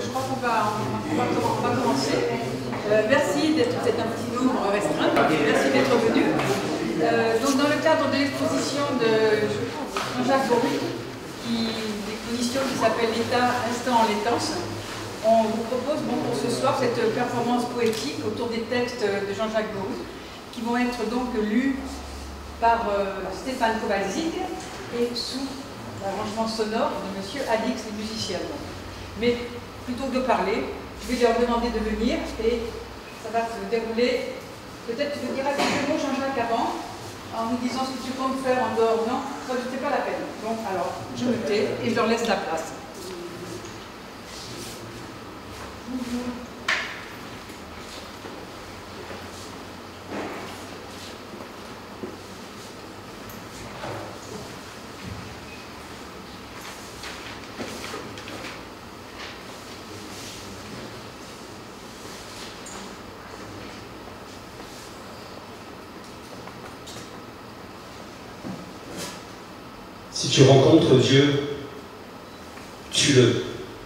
je crois qu'on va commencer. Merci d'être un petit nombre restreint. Merci d'être venu. Donc dans le cadre de l'exposition de Jean-Jacques Borut, l'exposition qui s'appelle L'État, instant en laitance, on vous propose pour ce soir cette performance poétique autour des textes de Jean-Jacques Borut qui vont être donc lus par Stéphane Kowalczyk et sous l'arrangement sonore de M. Alix, le musicien. Mais plutôt que de parler, je vais leur demander de venir et ça va se dérouler. Peut-être tu me diras quelques mots, Jean-Jacques, avant, en nous disant ce que tu comptes faire en dehors. Non, ça ne fait pas la peine. Donc alors, je me tais et je leur laisse la place. Si tu rencontres Dieu, tue-le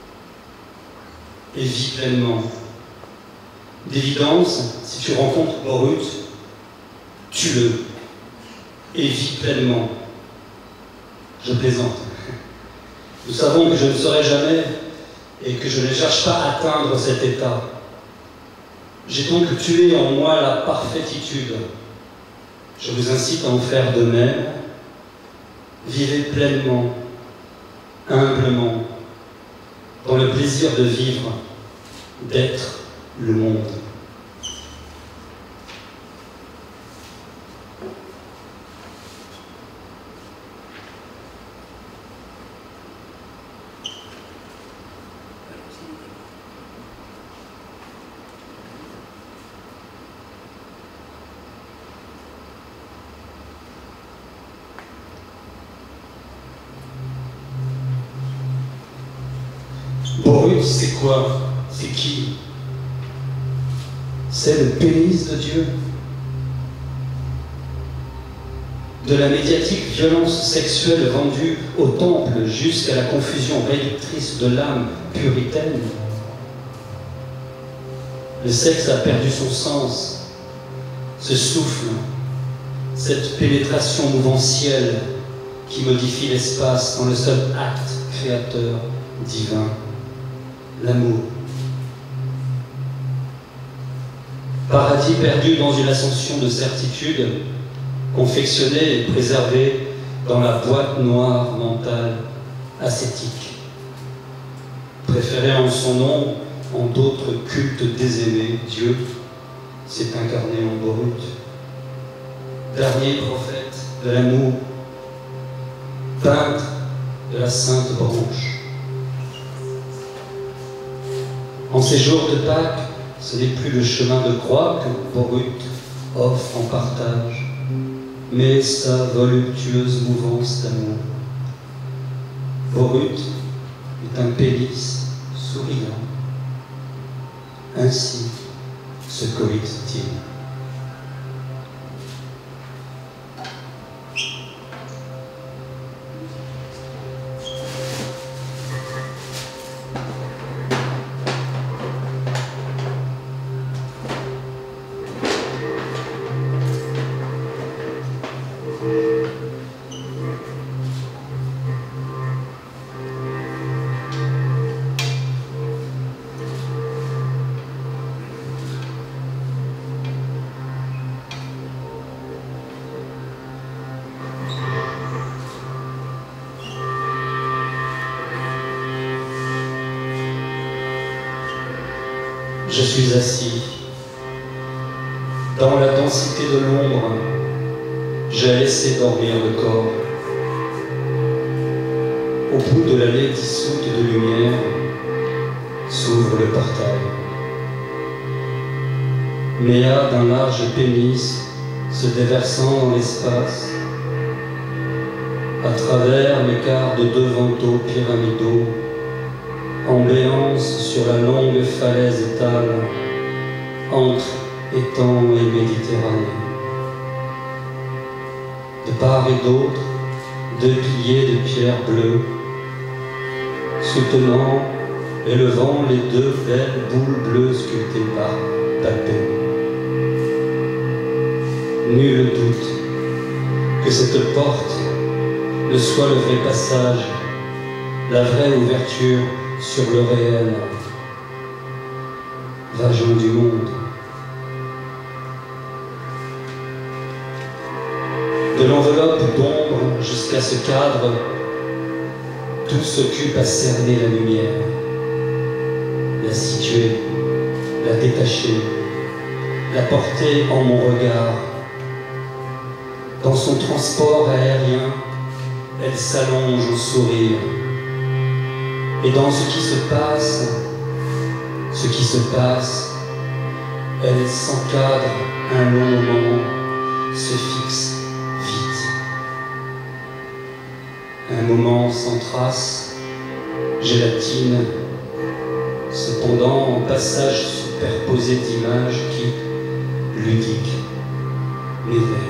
et vis pleinement. D'évidence, si tu rencontres Borut, tue-le et vis pleinement. Je plaisante. Nous savons que je ne serai jamais et que je ne cherche pas à atteindre cet état. J'ai donc tué en moi la parfaititude. Je vous incite à en faire de même. Vivez pleinement, humblement, dans le plaisir de vivre, d'être le monde. Borut, c'est quoi? C'est qui? C'est le pénis de Dieu. De la médiatique violence sexuelle vendue au temple jusqu'à la confusion réductrice de l'âme puritaine. Le sexe a perdu son sens, ce souffle, cette pénétration mouventielle qui modifie l'espace dans le seul acte créateur divin. L'amour. Paradis perdu dans une ascension de certitude, confectionné et préservé dans la boîte noire mentale ascétique. Préféré en son nom, en d'autres cultes désaimés, Dieu s'est incarné en Borut. Dernier prophète de l'amour, peintre de la sainte branche. En ces jours de Pâques, ce n'est plus le chemin de croix que Borut offre en partage, mais sa voluptueuse mouvance d'amour. Borut est un pénis souriant. Ainsi se coïte-t-il. Je suis assis. Dans la densité de l'ombre, j'ai laissé dormir le corps. Au bout de l'allée dissoute de lumière, s'ouvre le portail. Méa d'un large pénis se déversant dans l'espace, à travers l'écart de deux vantaux pyramidaux, en béance sur la longue falaise étale, entre étang et Méditerranée. De part et d'autre, deux piliers de pierre bleue, soutenant élevant les deux belles boules bleues sculptées par Papin. Nul doute que cette porte ne soit le vrai passage, la vraie ouverture sur le réel, vagin du monde. De l'enveloppe d'ombre jusqu'à ce cadre, tout s'occupe à cerner la lumière, la situer, la détacher, la porter en mon regard. Dans son transport aérien, elle s'allonge au sourire. Et dans ce qui se passe, elle s'encadre un long moment, se fixe vite. Un moment sans trace, gélatine, cependant en passage superposé d'images qui, ludiques, m'éveillent.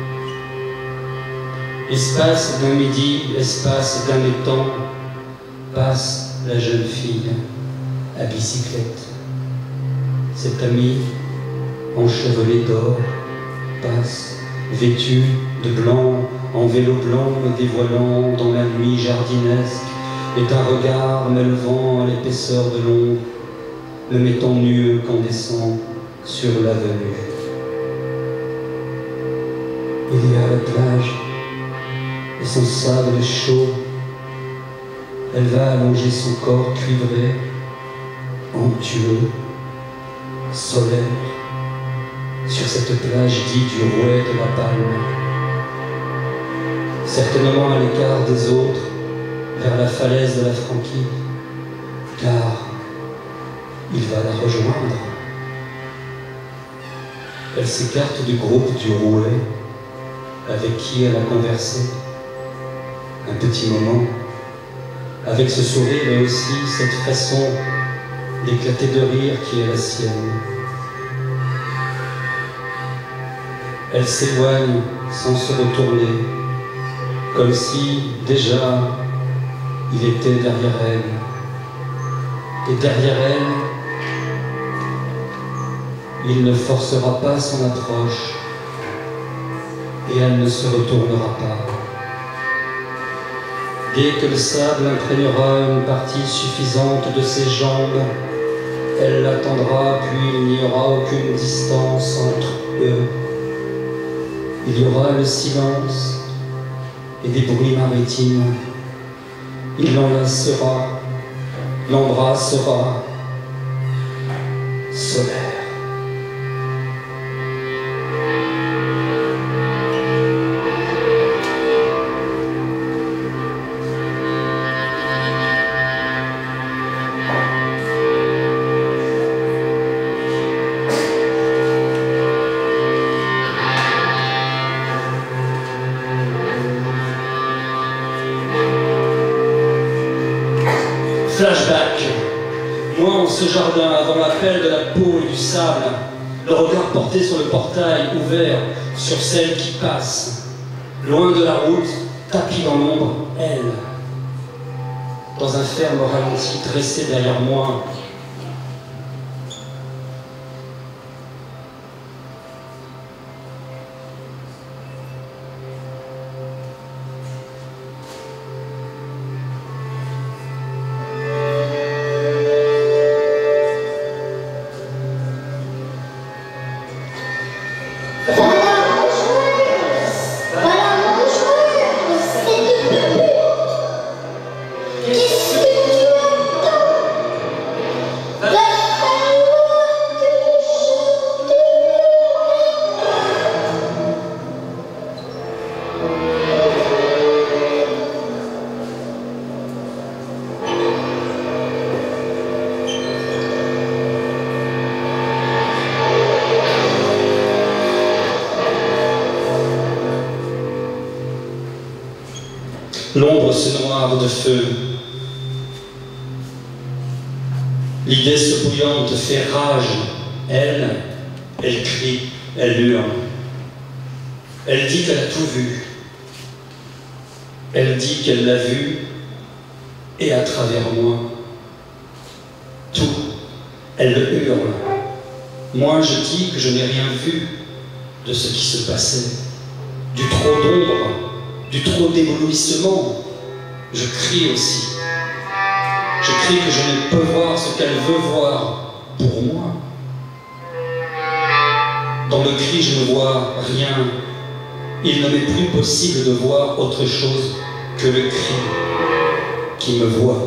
Espace d'un midi, espace d'un étang, passe la jeune fille à bicyclette. Cet ami, enchevelé d'or, passe, vêtu de blanc, en vélo blanc et dévoilant dans la nuit jardinesque, et d'un regard m'élevant à l'épaisseur de l'ombre, me mettant nu incandescent sur l'avenue. Il y a la plage et son sable chaud. Elle va allonger son corps cuivré, onctueux, solaire, sur cette plage dite du rouet de la Palme. Certainement à l'écart des autres, vers la falaise de la Franquie, car il va la rejoindre. Elle s'écarte du groupe du rouet, avec qui elle a conversé un petit moment, avec ce sourire et aussi cette façon d'éclater de rire qui est la sienne. Elle s'éloigne sans se retourner, comme si déjà il était derrière elle. Et derrière elle, il ne forcera pas son approche et elle ne se retournera pas. Dès que le sable imprégnera une partie suffisante de ses jambes, elle l'attendra, puis il n'y aura aucune distance entre eux. Il y aura le silence et des bruits maritimes. Il l'enlacera, l'embrassera, solaire. Flashback. Moi en ce jardin, avant l'appel de la peau et du sable, le regard porté sur le portail ouvert, sur celle qui passe. Loin de la route, tapis dans l'ombre, elle. Dans un ferme ralenti dressé derrière moi. L'ombre se noire de feu. L'idée se bouillante fait rage. Elle crie, elle hurle. Elle dit qu'elle a tout vu. Elle dit qu'elle l'a vu, et à travers moi. Elle me hurle. Moi, je dis que je n'ai rien vu de ce qui se passait. Du trop d'ombre, du trop d'éblouissement. Je crie aussi. Je crie que je ne peux voir ce qu'elle veut voir pour moi. Dans le cri, je ne vois rien. Il ne m'est plus possible de voir autre chose que le cri qui me voit.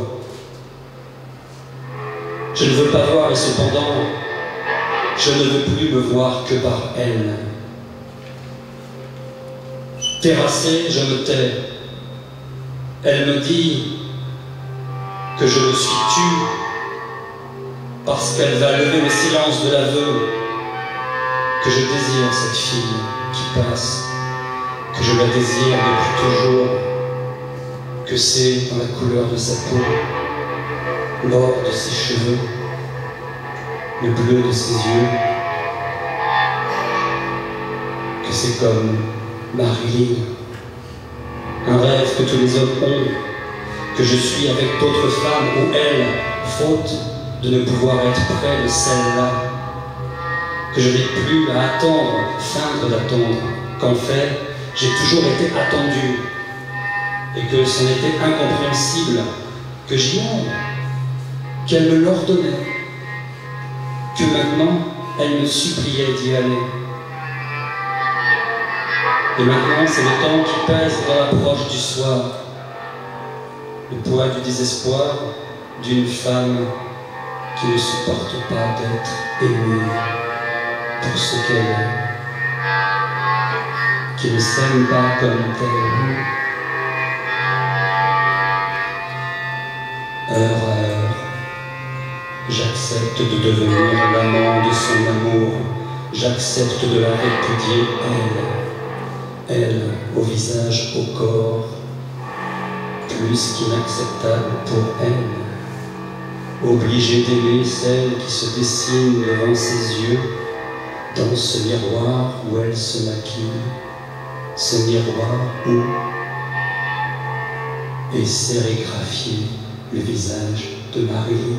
Je ne veux pas voir et cependant, je ne veux plus me voir que par elle. Terrassé, je me tais. Elle me dit que je me suis tu parce qu'elle va lever le silence de l'aveu, que je désire cette fille qui passe, que je la désire depuis toujours, que c'est dans la couleur de sa peau, l'or de ses cheveux, le bleu de ses yeux, que c'est comme Marilyn, un rêve que tous les hommes ont, que je suis avec d'autres femmes ou elles, faute de ne pouvoir être près de celle-là, que je n'ai plus à attendre, feindre d'attendre, qu'en fait, j'ai toujours été attendu, et que c'en était incompréhensible que j'y aille, qu'elle me l'ordonnait, que maintenant, elle me suppliait d'y aller. Et maintenant, c'est le temps qui pèse dans l'approche du soir, le poids du désespoir d'une femme qui ne supporte pas d'être aimée pour ce qu'elle est, qui ne s'aime pas comme telle. Heure à heure, j'accepte de devenir l'amant de son amour, j'accepte de la répudier, elle, au visage, au corps, plus qu'inacceptable pour elle, obligée d'aimer celle qui se dessine devant ses yeux, dans ce miroir où elle se maquille, ce miroir où est sérigraphié le visage de Marilyn.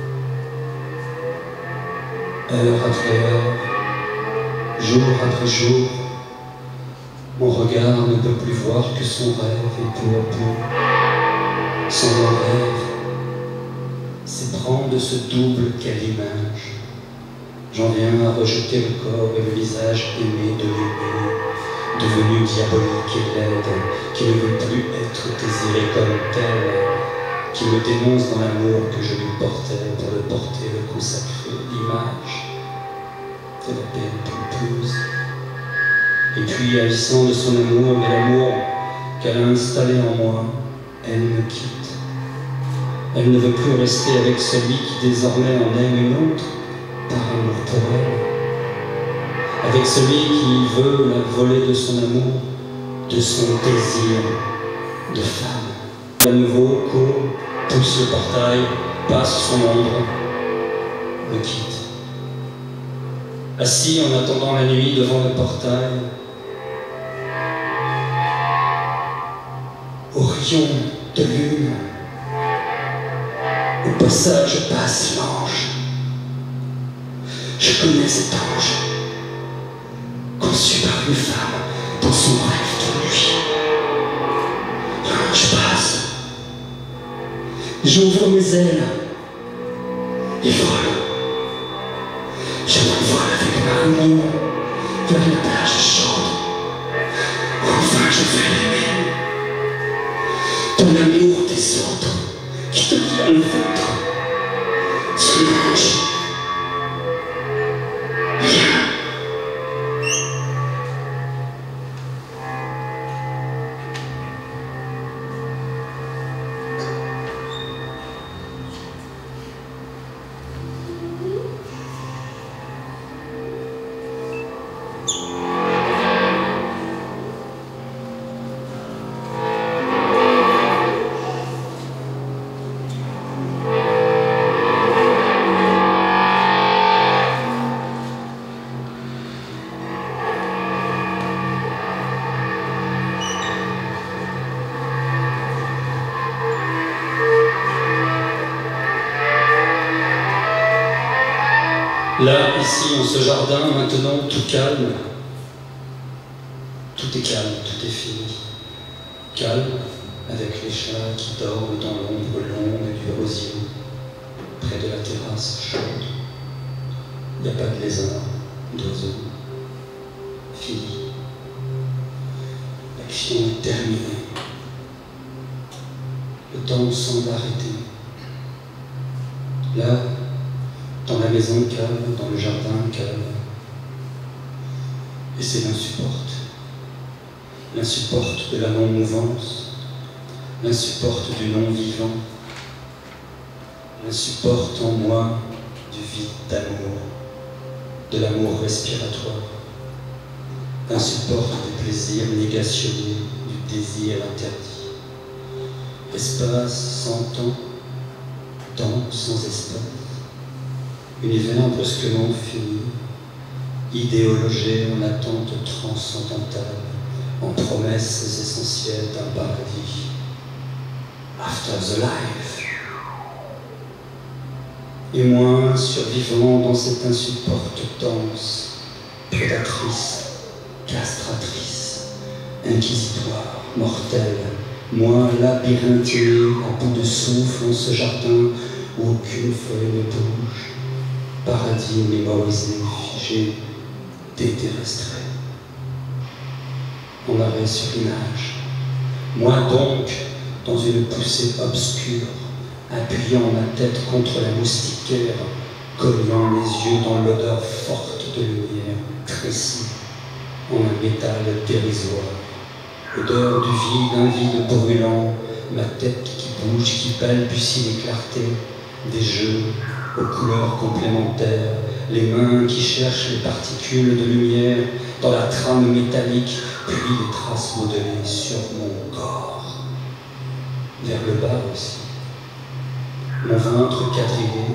Heure après heure, jour après jour, mon regard ne peut plus voir que son rêve et peu à peu, son rêve, c'est prendre ce double qu'elle image. J'en viens à rejeter le corps et le visage aimé de l'aimer, devenu diabolique et laide, qui ne veut plus être désiré comme tel, qui me dénonce dans l'amour que je lui portais pour le porter, le consacrer, l'image de la peine pompeuse. Et puis, haïssant de son amour, de l'amour qu'elle a installé en moi, elle me quitte. Elle ne veut plus rester avec celui qui désormais en aime une autre, par amour pour elle. Avec celui qui veut la voler de son amour, de son désir de femme. À nouveau, court, pousse le portail, passe son ombre, me quitte. Assis en attendant la nuit devant le portail, au rayon de lune, au passage passe l'ange. Je connais cet ange, conçu par une femme dans son rêve de nuit. L'ange passe, j'ouvre mes ailes et vole. Je m'envole avec Marilyn vers la plage chaude. Enfin, je vais l'aimer. Dans l'amour des autres qui devient le vôtre. Ce ange. Rien. Là, ici, en ce jardin, maintenant, tout calme. Tout est calme, tout est fini. Calme, avec les chats qui dorment dans l'ombre longue du rosier, près de la terrasse chaude. Il n'y a pas de lézard, d'oiseaux. Fini. L'action est terminée. Le temps semble arrêter. Là, dans la maison calme, dans le jardin calme. Et c'est l'insupporte. L'insupporte de la non-mouvance, l'insupporte du non-vivant, l'insupporte en moi du vide d'amour, de l'amour respiratoire, l'insupporte du plaisir négationné, du désir interdit. Espace sans temps, temps sans espace, univers brusquement fini, idéologé en attente transcendantale, en promesses essentielles d'un paradis. After the life. Et moi, survivant dans cette insupportance, prédatrice, castratrice, inquisitoire, mortelle, moi, labyrinthiné, à bout de souffle en ce jardin où aucune feuille ne bouge, paradis mémorisé, figé, déterrestré, en arrêt sur l'image. Moi donc, dans une poussée obscure, appuyant ma tête contre la moustiquaire, cognant les yeux dans l'odeur forte de lumière, trécie en un métal dérisoire. Odeur du vide, un vide brûlant, ma tête qui bouge, qui balbutie les clartés, des jeux aux couleurs complémentaires, les mains qui cherchent les particules de lumière dans la trame métallique, puis les traces modelées sur mon corps. Vers le bas aussi, mon ventre quadrillé,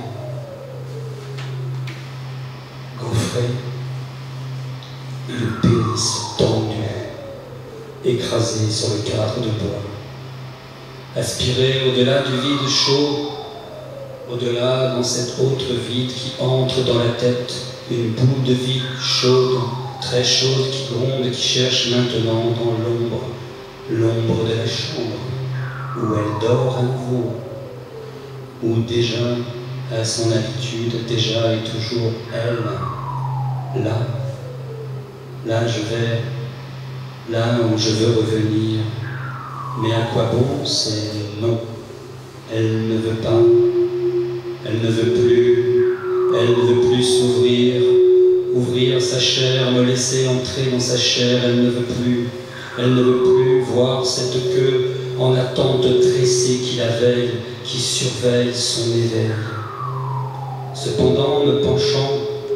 gaufré, et le pénis tendu, écrasé sur le cadre de bois, aspiré au-delà du vide chaud, au-delà dans cet autre vide qui entre dans la tête, une boule de vie chaude, très chaude, qui gronde, qui cherche maintenant dans l'ombre, l'ombre de la chambre, où elle dort à nouveau, où déjà, à son habitude, déjà et toujours elle, là je vais, là où je veux revenir, mais à quoi bon, c'est non, elle ne veut pas, elle ne veut plus s'ouvrir, ouvrir sa chair, me laisser entrer dans sa chair, elle ne veut plus voir cette queue en attente dressée qui la veille, qui surveille son éveil. Cependant, me penchant,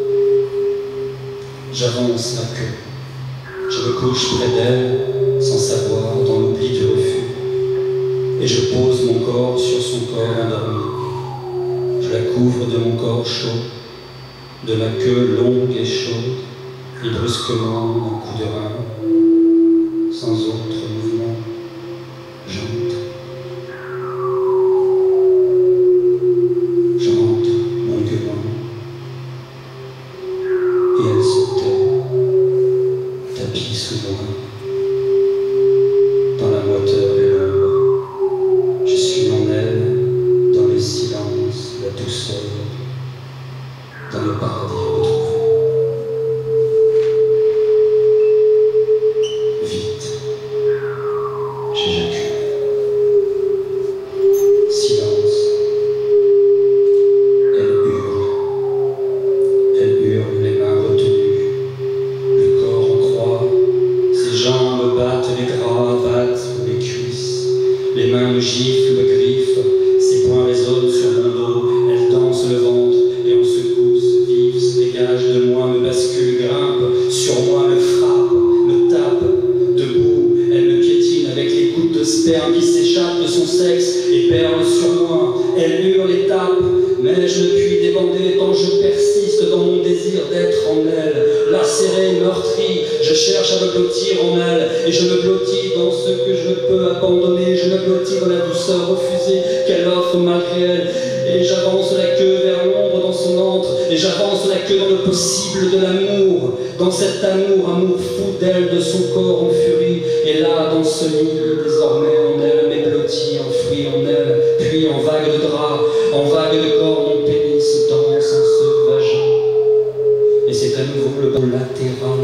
j'avance la queue, je me couche près d'elle, sans savoir, dans l'oubli du refus, et je pose mon corps sur son corps endormi. Je la couvre de mon corps chaud, de ma queue longue et chaude, et brusquement, un coup de rein, sans autre mouvement, j'entre longuement, et elle se tait, tapis sous moi, dans la moiteur de l'ombre. Je suis en elle, dans le silence, la douceur, dans le paradis retrouvé. Vite, j'éjacule. Silence. Elle hurle, les mains retenues, le corps en croix, ses jambes battent les draps, battent les cuisses, les mains me giflent, me griffent, ses poings résonnent sur mon dos, elle danse le ventre, et en secousse, vive, se dégage de moi, me bascule, grimpe, sur moi, me frappe, me tape, debout, elle me piétine avec les gouttes de sperme qui s'échappent de son sexe et perlent sur moi, elle hurle et tape, mais je ne puis débander tant je persiste dans mon désir d'être en elle, lacéré, meurtri, je cherche à me blottir en elle, et je me blottis dans ce que je peux abandonner, je me blottis dans la douceur refusée qu'elle offre malgré elle, et j'avance la queue vers l'ombre dans son antre, et j'avance la queue dans possible de l'amour, dans cet amour, amour fou d'elle, de son corps en furie. Et là, dans ce lit, désormais en elle, mes blottis, enfouis en elle, puis en vague de drap, en vague de corps, mon pénis danse en ce vagin. Et c'est à nouveau le bas latéral.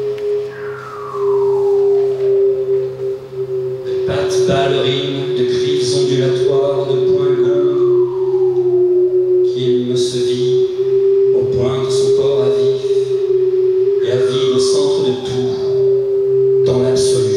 De pattes ballerines, de griffes ondulatoires, de poings gonds, qu'il me se vit au point de son corps à vif, et à vide au centre de tout, dans l'absolu.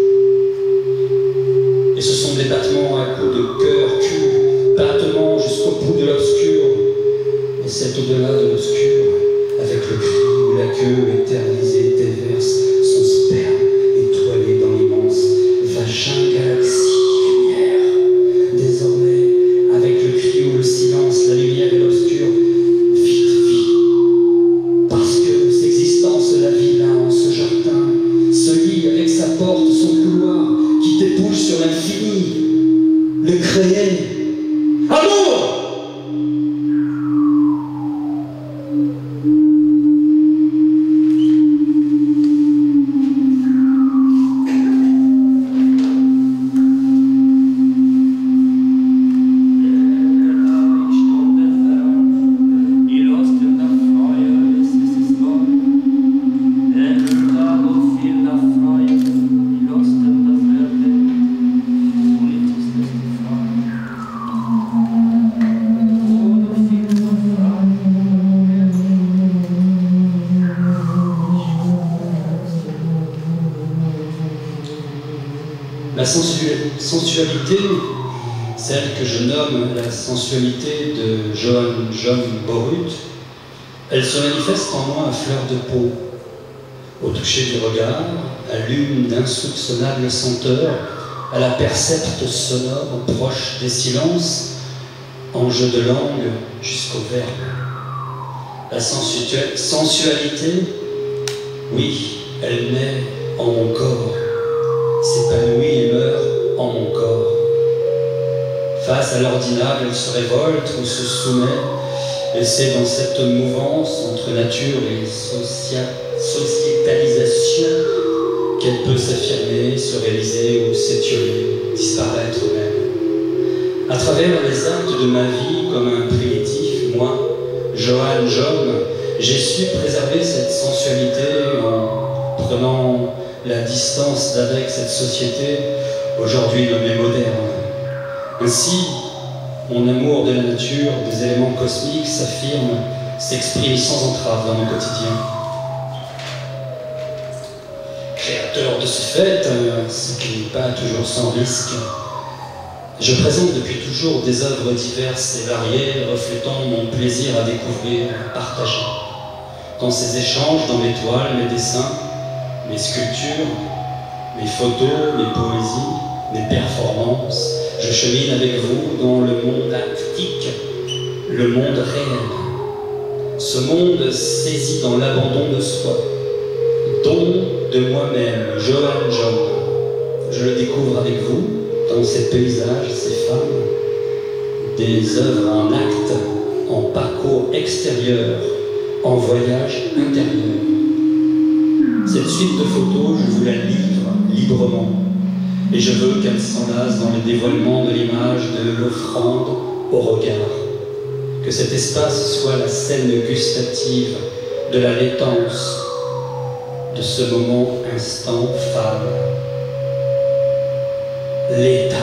Et ce sont des battements à coups de cœur, cul, battements jusqu'au bout de l'obscur, et c'est au-delà de l'obscur, avec le cri où la queue éternisée déverse son sperme étoilé dans l'immense vagin galaxie lumière. Désormais, avec le cri où le silence, la lumière et l'obscur, vite vie. Parce que cette existence, la vie là, en ce jardin, ce lit avec sa porte, son couloir, qui débouche sur l'infini, le créer. Amour! La sensualité, celle que je nomme la sensualité de Johann Borut, elle se manifeste en moi à fleur de peau, au toucher du regard, à l'une d'insoupçonnables senteurs, à la percepte sonore proche des silences, en jeu de langue jusqu'au verbe. La sensualité, oui, elle naît en mon corps, s'épanouit et meurt en mon corps. Face à l'ordinable, elle se révolte ou se soumet, et c'est dans cette mouvance entre nature et sociétalisation qu'elle peut s'affirmer, se réaliser ou s'étioler, disparaître même. À travers les actes de ma vie, comme un primitif, moi, Johann Jomm, j'ai su préserver cette sensualité en prenant la distance d'avec cette société, aujourd'hui nommée moderne. Ainsi, mon amour de la nature, des éléments cosmiques s'affirme, s'exprime sans entrave dans mon quotidien. Créateur de ce fait, ce qui n'est pas toujours sans risque, je présente depuis toujours des œuvres diverses et variées, reflétant mon plaisir à découvrir, à partager. Dans ces échanges, dans mes toiles, mes dessins, mes sculptures, mes photos, mes poésies, mes performances, je chemine avec vous dans le monde actique, le monde réel. Ce monde saisi dans l'abandon de soi, don de moi-même, Johann Jomm. Je le découvre avec vous, dans ces paysages, ces femmes, des œuvres en acte, en parcours extérieur, en voyage intérieur. Cette suite de photos, je vous la livre librement, et je veux qu'elle s'enlace dans le dévoilement de l'image de l'offrande au regard. Que cet espace soit la scène gustative de la laitance, de ce moment instant femme. L'état.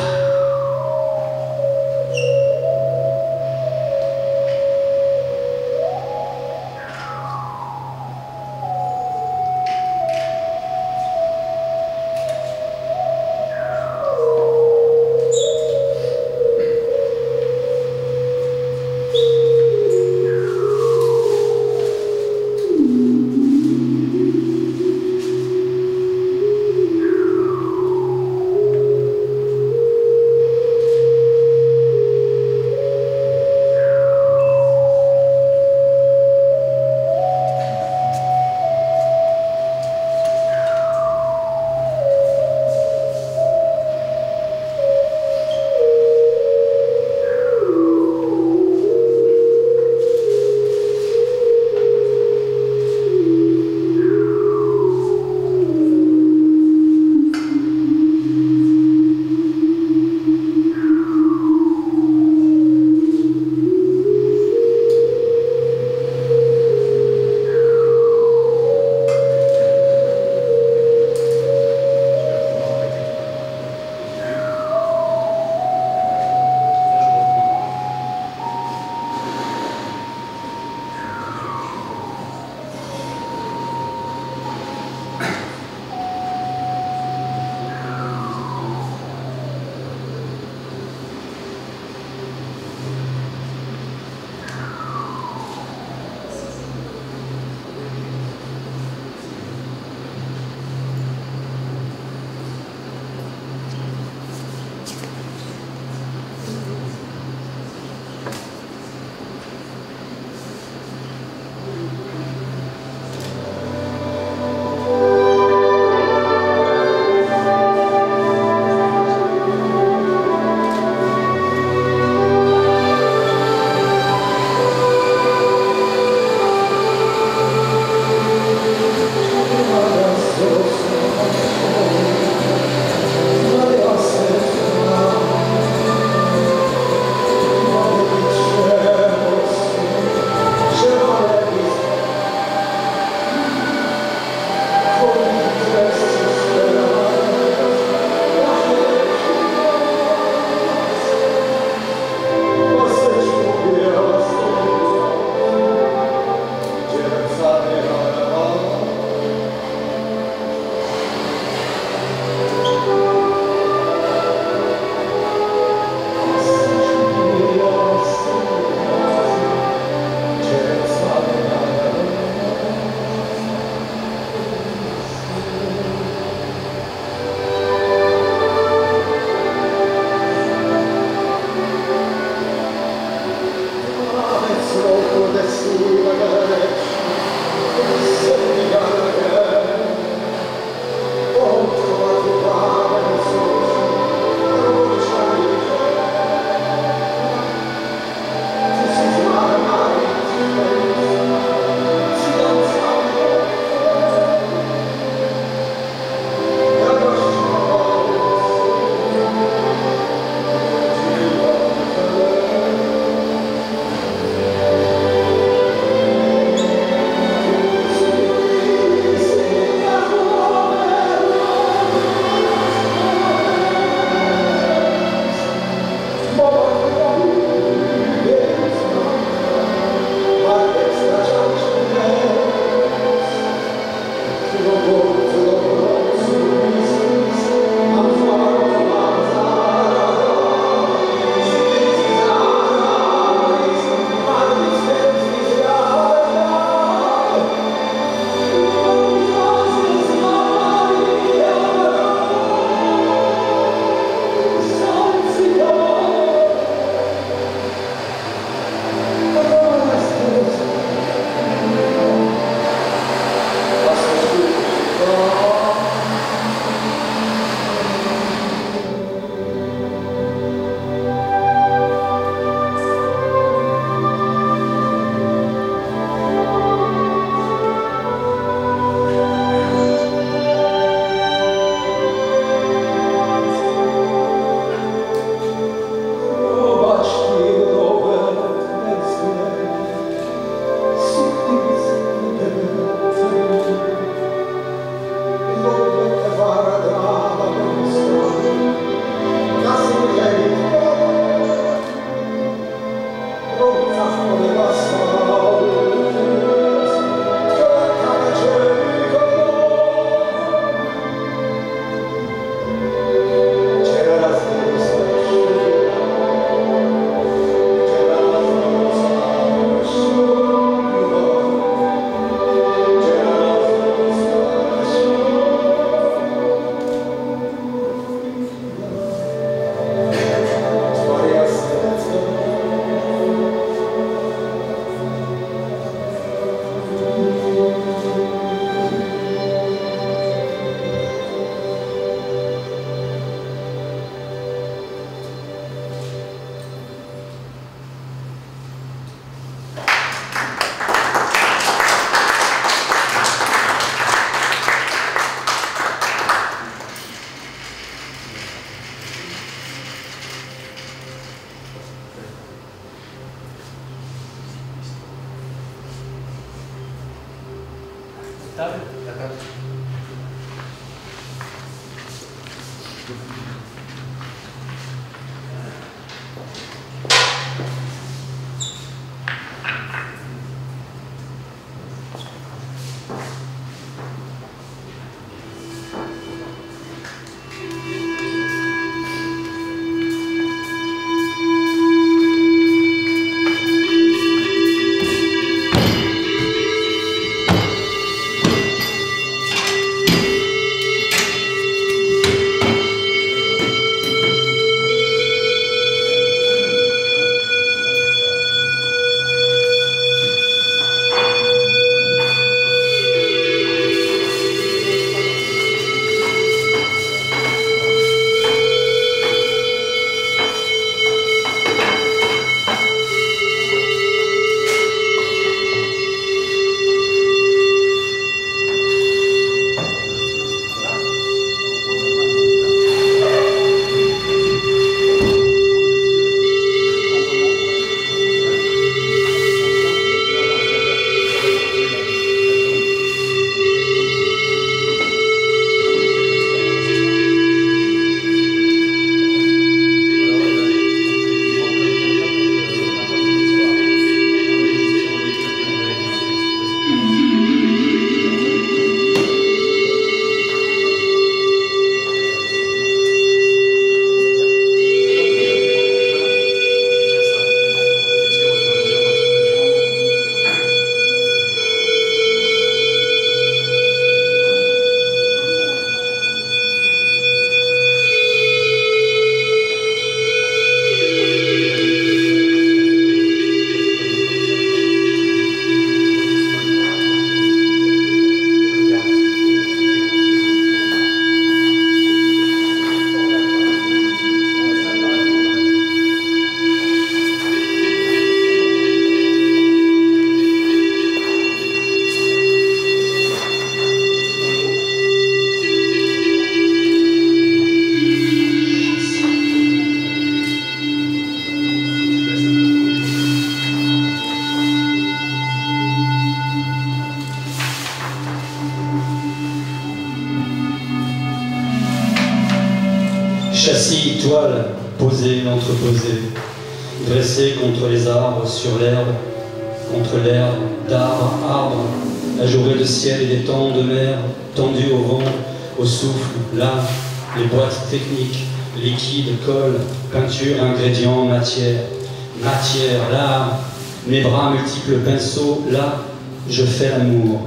Châssis, toile, posée, entreposée, dressée contre les arbres, sur l'herbe, contre l'herbe, d'arbre à arbre, ajourée de ciel et des temps de mer, tendue au vent, au souffle, là, les boîtes techniques, liquide, colle, peinture, ingrédients, matière, matière, là, mes bras multiples pinceaux, là, je fais l'amour,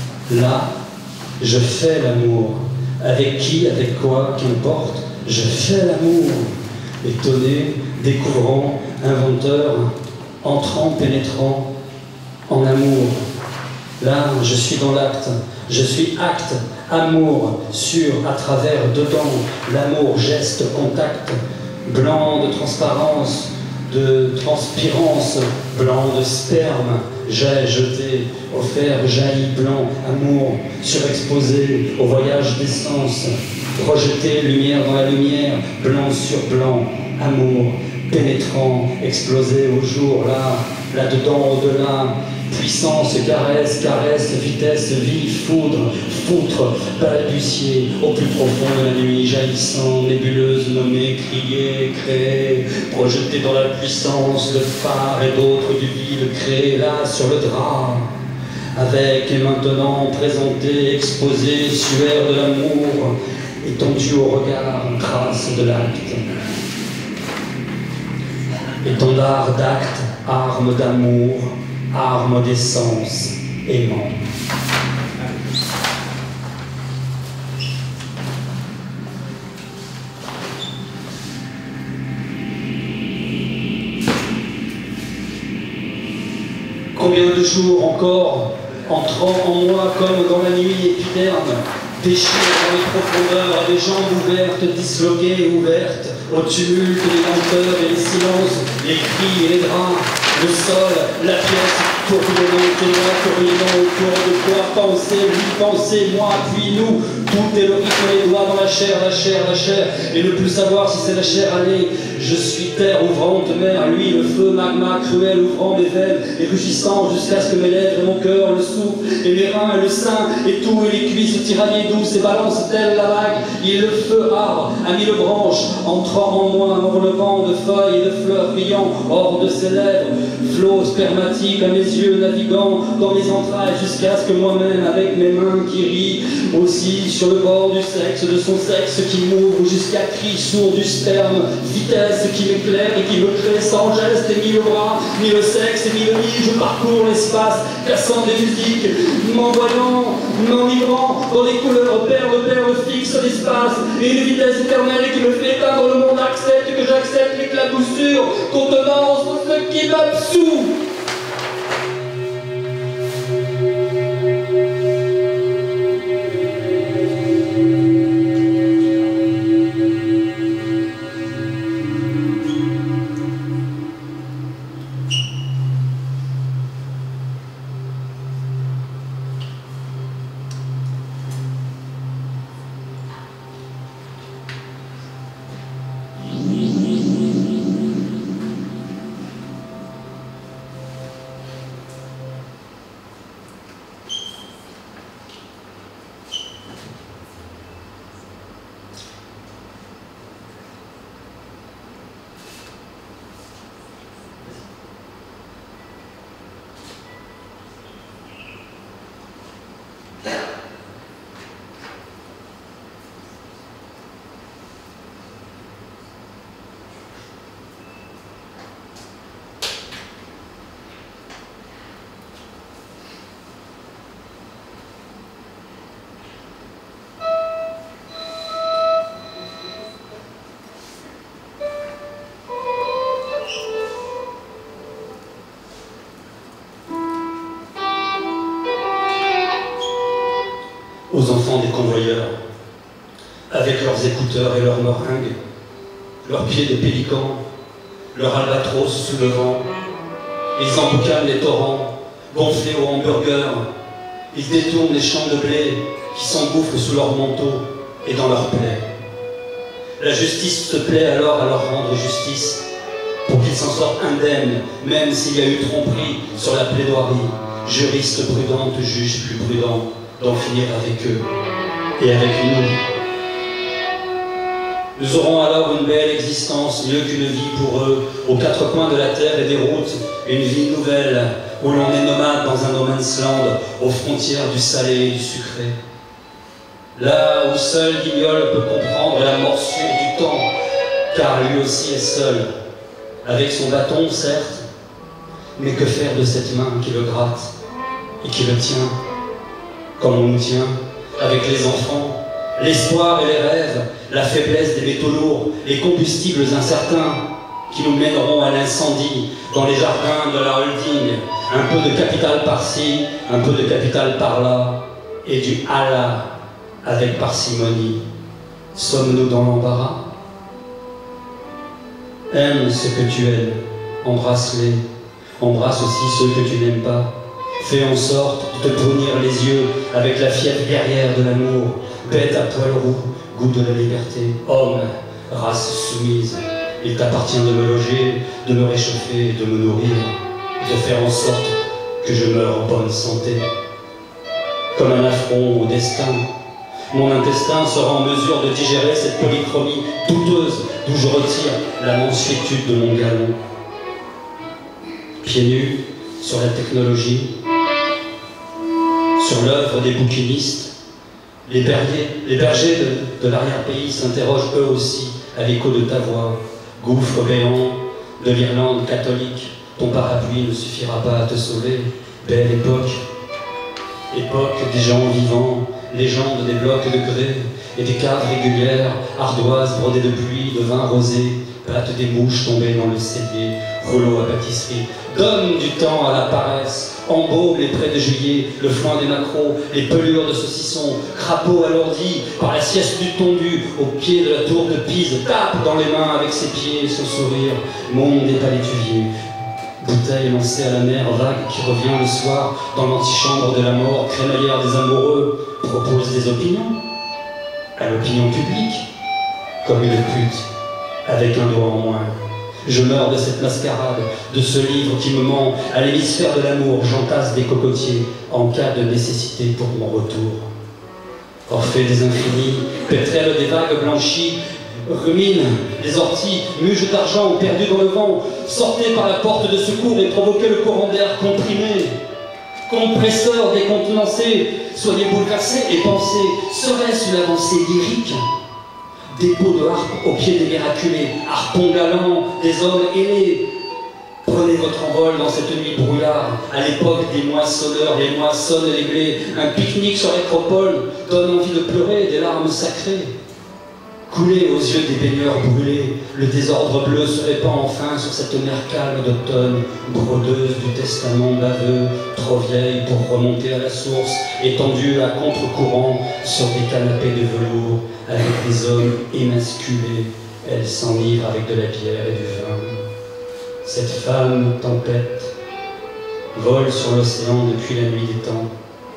là, je fais l'amour, avec qui, avec quoi, qu'importe, je fais l'amour, étonné, découvrant, inventeur, entrant, pénétrant, en amour. Là, je suis dans l'acte, je suis acte, amour, sur, à travers, dedans, l'amour, geste, contact, blanc de transparence, de transpirance, blanc de sperme, j'ai jeté, offert, jailli, blanc, amour, surexposé, au voyage d'essence, projeté, lumière dans la lumière, blanc sur blanc, amour, pénétrant, explosé au jour, là, là-dedans, au-delà. Puissance, caresse, caresse, vitesse, vie, foudre, foutre, balbutier, au plus profond de la nuit, jaillissant, nébuleuse, nommée, criée, créée, projetée dans la puissance de phare et d'autres du vide, créée là sur le drap. Avec et maintenant présenté, exposé, suaire de l'amour, étendu au regard, trace de l'acte. Étendard d'acte, arme d'amour, arme d'essence, aimant. Combien de jours encore, entrant en moi comme dans la nuit épiderme, déchiré dans les profondeurs, des jambes ouvertes, disloquées, ouvertes, au tumulte des lenteurs et les silences, les cris et les draps, le sol, la pièce, tourbillonnante et moi, tourbillonnant autour de quoi penser, lui penser, moi, puis nous. Tout est le rythme, les doigts dans la chair, la chair, la chair, et ne plus savoir si c'est la chair allée. Je suis terre ouvrante, mer, lui, le feu, magma, cruel, ouvrant mes veines, et rugissant jusqu'à ce que mes lèvres et mon cœur le souffrent, et mes reins et le sein, et tout, et les cuisses tiraillées douces et balance telle la vague. Il le feu arbre, à mille branches, entrant en moi, en relevant de feuilles et de fleurs brillant hors de ses lèvres, flot spermatique à mes yeux naviguant dans mes entrailles jusqu'à ce que moi-même, avec mes mains qui rient, aussi sur le bord du sexe, de son sexe qui m'ouvre jusqu'à cri sourd du sperme, vitesse qui m'éclaire et qui me crée sans geste et ni le bras, ni le sexe et ni le nid, je parcours l'espace, cassant des musiques, m'envoyant, m'enivrant dans des couleurs perles fixes l'espace, et une vitesse éternelle qui me fait éteindre le monde, accepte que j'accepte l'éclaboussure, contenance, ce qui m'absout. Aux enfants des convoyeurs, avec leurs écouteurs et leurs meringues, leurs pieds de pélican, leurs albatros sous le vent, ils emboucanent les torrents, gonflés au hamburger, ils détournent les champs de blé qui s'engouffrent sous leurs manteaux et dans leurs plaies. La justice se plaît alors à leur rendre justice, pour qu'ils s'en sortent indemnes, même s'il y a eu tromperie sur la plaidoirie, juriste prudente, juge plus prudent, d'en finir avec eux et avec nous. Nous aurons alors une belle existence, mieux qu'une vie pour eux, aux quatre coins de la terre et des routes, une vie nouvelle, où l'on est nomade dans un no man's land, aux frontières du salé et du sucré. Là où seul Guignol peut comprendre la morsure du temps, car lui aussi est seul, avec son bâton certes, mais que faire de cette main qui le gratte et qui le tient comme on nous tient, avec les enfants, l'espoir et les rêves, la faiblesse des métaux lourds, les combustibles incertains qui nous mèneront à l'incendie dans les jardins de la holding, un peu de capital par-ci, un peu de capital par-là, et du Allah avec parcimonie. Sommes-nous dans l'embarras? Aime ce que tu aimes, embrasse-les, embrasse aussi ceux que tu n'aimes pas. Fais en sorte de te brunir les yeux avec la fièvre guerrière de l'amour, bête à poil roux, goût de la liberté, homme, race soumise. Il t'appartient de me loger, de me réchauffer, de me nourrir. de faire en sorte que je meure en bonne santé. Comme un affront au destin, mon intestin sera en mesure de digérer cette polychromie douteuse d'où je retire la mansuétude de mon galon. Pieds nus sur la technologie, sur l'œuvre des bouquinistes, les bergers de l'arrière-pays s'interrogent eux aussi à l'écho de ta voix. Gouffre béant de l'Irlande catholique, ton parapluie ne suffira pas à te sauver. Belle époque, époque des gens vivants, légende des blocs de grès et des caves régulières, ardoises brodées de pluie, de vin rosé, pattes des mouches tombées dans le cellier, rouleaux à pâtisserie. Donne du temps à la paresse, embaume les prés de juillet, le foin des maquereaux, les pelures de saucissons, crapauds alourdis par la sieste du tondu, au pied de la tour de Pise, tape dans les mains avec ses pieds et son sourire, monde des palétuviers. Bouteille lancée à la mer, vague qui revient le soir dans l'antichambre de la mort, crémaillère des amoureux, propose des opinions à l'opinion publique, comme une pute, avec un doigt en moins. Je meurs de cette mascarade, de ce livre qui me ment. À l'hémisphère de l'amour, j'entasse des cocotiers en cas de nécessité pour mon retour. Orphée des infinis, pétrelle des vagues blanchies, rumine des orties, muges d'argent perdus dans le vent, sortez par la porte de secours et provoquez le courant d'air comprimé. Compresseur décontenancé, soyez bouleversés et pensez, serait-ce une avancée lyrique? Dépôt de harpe au pied des miraculés, harpon galant des hommes ailés. Prenez votre envol dans cette nuit brouillard, à l'époque des moissonneurs, les moissonnent les blés. Un pique-nique sur l'acropole donne envie de pleurer des larmes sacrées. Coulez aux yeux des baigneurs brûlés, le désordre bleu se répand enfin sur cette mer calme d'automne, brodeuse du testament baveux, trop vieille pour remonter à la source, étendue à contre-courant sur des canapés de velours, avec des hommes émasculés, elle s'enivre avec de la bière et du vin. Cette femme tempête vole sur l'océan depuis la nuit des temps,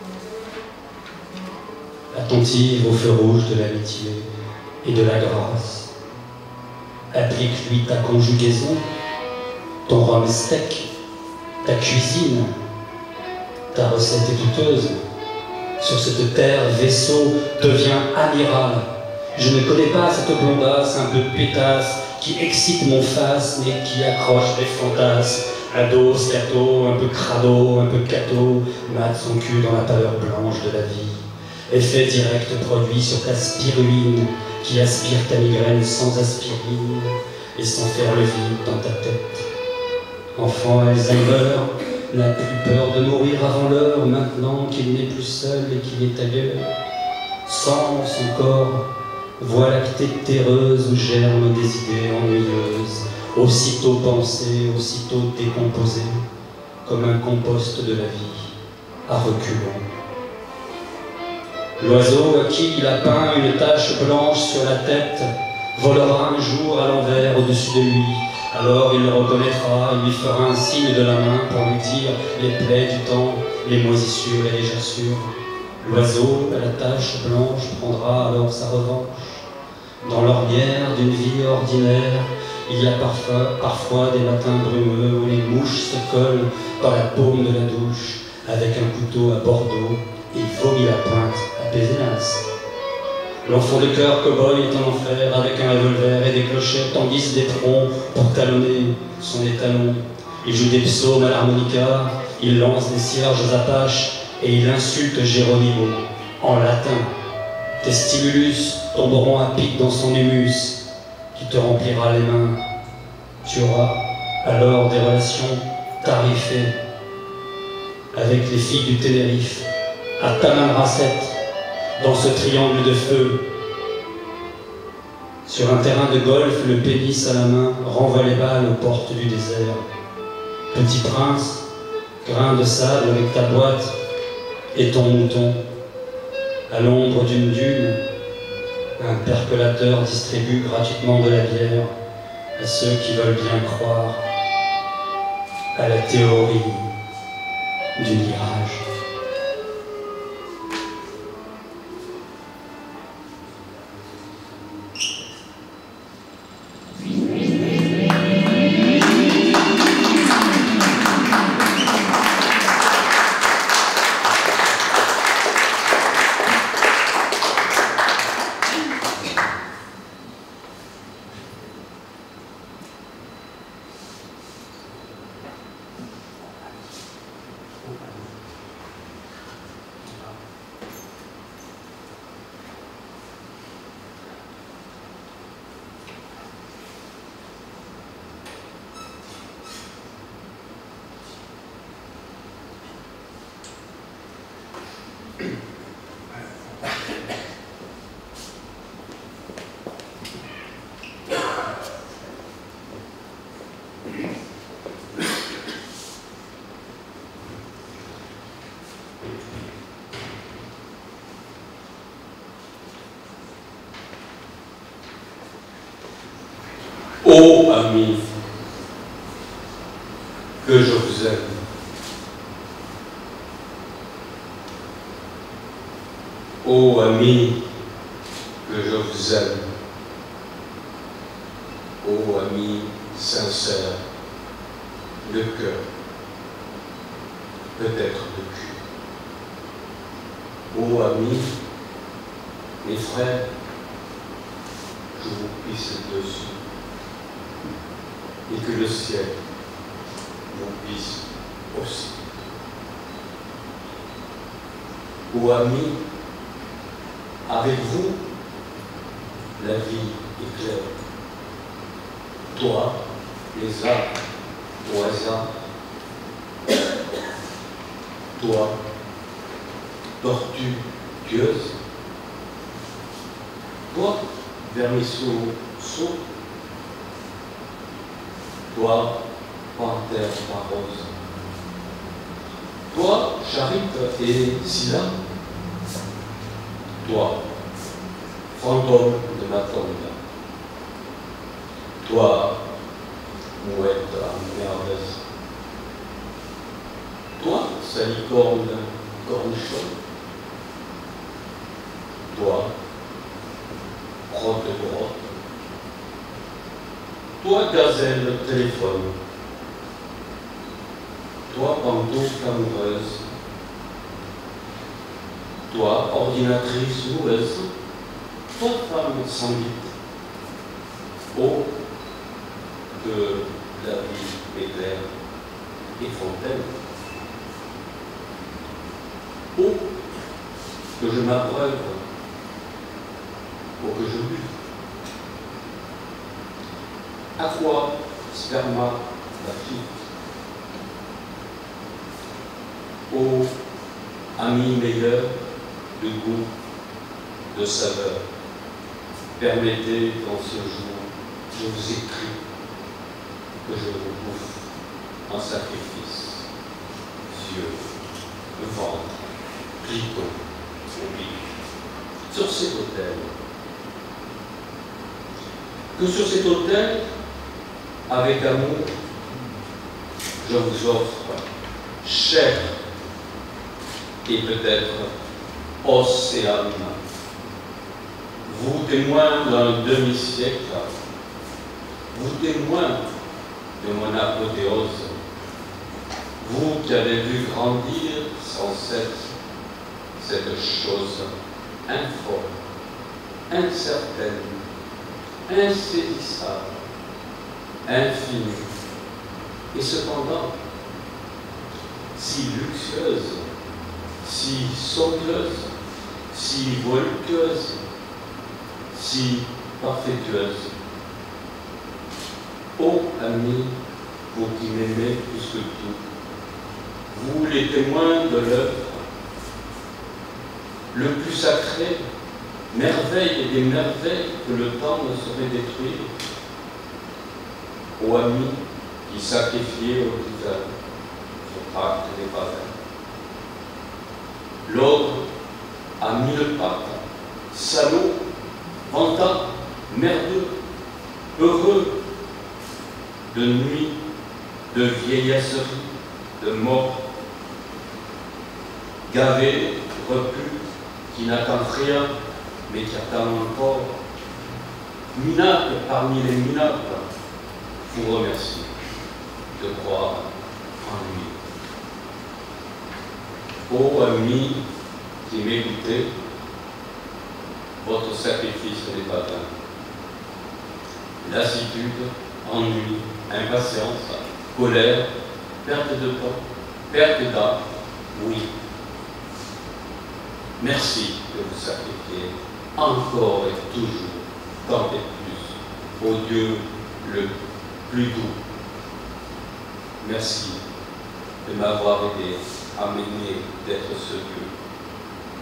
attentive au feu rouge de l'amitié et de la grâce. Applique-lui ta conjugaison, ton rhum steak, ta cuisine, ta recette est douteuse. Sur cette terre, vaisseau devient amiral. Je ne connais pas cette blondasse un peu pétasse qui excite mon phasme et qui accroche des fantasmes. Ado, scato, un peu crado, un peu cato, mate son cul dans la pâleur blanche de la vie. Effet direct produit sur ta spiruline qui aspire ta migraine sans aspirine et sans faire le vide dans ta tête. Enfant Alzheimer n'a plus peur de mourir avant l'heure maintenant qu'il n'est plus seul et qu'il est ailleurs. Sans son corps, voie lactée terreuse où germent des idées ennuyeuses, aussitôt pensées, aussitôt décomposées, comme un compost de la vie, à reculons. L'oiseau à qui il a peint une tache blanche sur la tête volera un jour à l'envers au-dessus de lui. Alors il le reconnaîtra, il lui fera un signe de la main pour lui dire les plaies du temps, les moisissures et les jassures. L'oiseau à la tache blanche prendra alors sa revanche. Dans l'ornière d'une vie ordinaire, il y a parfois des matins brumeux où les mouches se collent dans la paume de la douche avec un couteau à Bordeaux et vomit la pointe à Pézenas. L'enfant de cœur cow-boy est en enfer avec un revolver et des clochettes tendissent des troncs pour talonner son étalon. Il joue des psaumes à l'harmonica, il lance des cierges apaches et il insulte Géronimo en latin. Tes stimulus tomberont à pic dans son humus qui te remplira les mains. Tu auras alors des relations tarifées avec les filles du Ténérife à Tamanrasset, dans ce triangle de feu. Sur un terrain de golf, le pénis à la main renvoie les balles aux portes du désert. Petit prince, grain de sable avec ta boîte et ton mouton. À l'ombre d'une dune, un percolateur distribue gratuitement de la bière à ceux qui veulent bien croire à la théorie du mirage. Ô amis, que je vous aime. Ô amis, que je vous aime. Ô amis sincères, de cœur, peut-être de cul. Ô amis, mes frères, je vous pisse dessus. Et que le ciel vous pisse aussi. Ô amis, avec vous, la vie est claire. Toi, les arbres au hasard. Toi, tortue pieuse. Toi, vermisseau saut. Toi, panthère rose. Toi, charite et scylla. Toi, fantôme de ma tombe. Toi, mouette merveilleuse. Toi, salicorne cornichon. Toi, grotte de grotte. Toi, gazelle téléphone. Toi, pantoufle amoureuse. Toi, ordinatrice loueuse. Toi, femme sans vite. Ô que la vie éclaire et fontaine. Ô que je m'abreuve. Ô que je buve. À quoi sperma la fille? Ô amis meilleurs de goût, de saveur, permettez qu'en ce jour, je vous écris, que je vous bouffe en sacrifice, yeux, ventre, clito, oubli, sur cet autel. Que sur cet autel, avec amour, je vous offre chair et peut-être os et âme. Vous témoins d'un demi-siècle, vous témoins de mon apothéose, vous qui avez vu grandir sans cesse cette chose informe, incertaine, insaisissable, infinie, et cependant si luxueuse, si sauteuse, si voluptueuse, si parfaitueuse. Ô amis, vous qui m'aimez plus que tout, vous les témoins de l'œuvre, le plus sacré, merveille et des merveilles que le temps ne saurait détruire. Ô amis qui sacrifiez au divin votre acte des pavins. L'ordre à 1000 pattes, salaud, vantard, merdeux, heureux, de nuit, de vieillesserie, de mort, gavé, repu, qui n'attend rien, mais qui attend encore, minable parmi les minables, vous remercie de croire en lui. Ô amis qui m'écoutez, votre sacrifice n'est pas vain. Lassitude, ennui, impatience, colère, perte de temps, perte d'âme, oui. Merci de vous sacrifier encore et toujours, tant et plus, au Dieu le plus doux. Merci de m'avoir aidé à m'aimer d'être ce Dieu.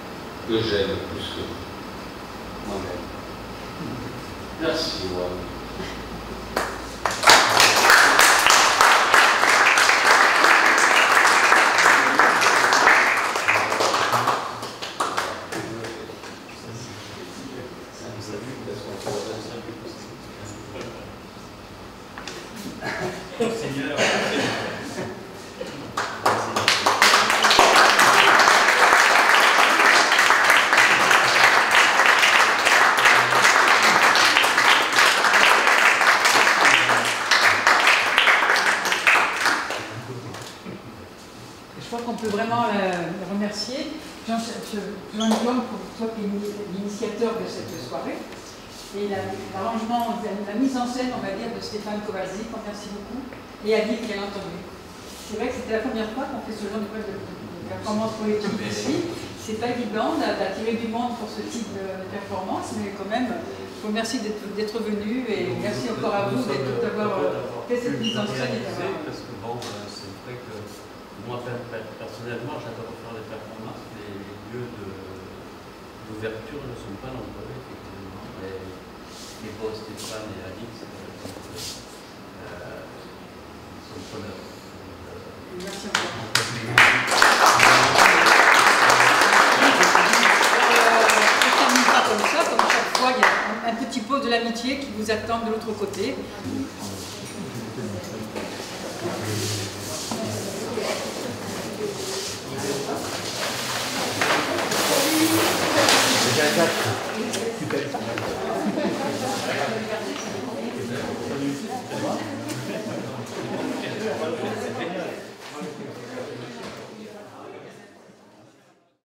que j'aime plus que moi-même. Merci, Wam. Seigneur. Je crois qu'on peut vraiment le remercier. Jean-Guillaume, pour toi qui es l'initiateur de cette soirée. Et l'arrangement, la mise en scène, on va dire, de Stéphane Kowalczyk, merci beaucoup. Et Adil, bien entendu. C'est vrai que c'était la première fois qu'on fait ce genre de performance poétique ici. C'est pas évident d'attirer du monde pour ce type de performance, mais quand même, je vous remercie d'être venu et merci encore à vous d'avoir fait cette mise en scène. Parce que bon, c'est vrai que moi, personnellement, j'adore faire des performances, mais les lieux d'ouverture ne sont pas nombreux, effectivement. Les beaux Stéphane et Alix sont preneurs. Merci encore. Comme ça, comme chaque fois, il y a un petit pot de l'amitié qui vous attend de l'autre côté. Super.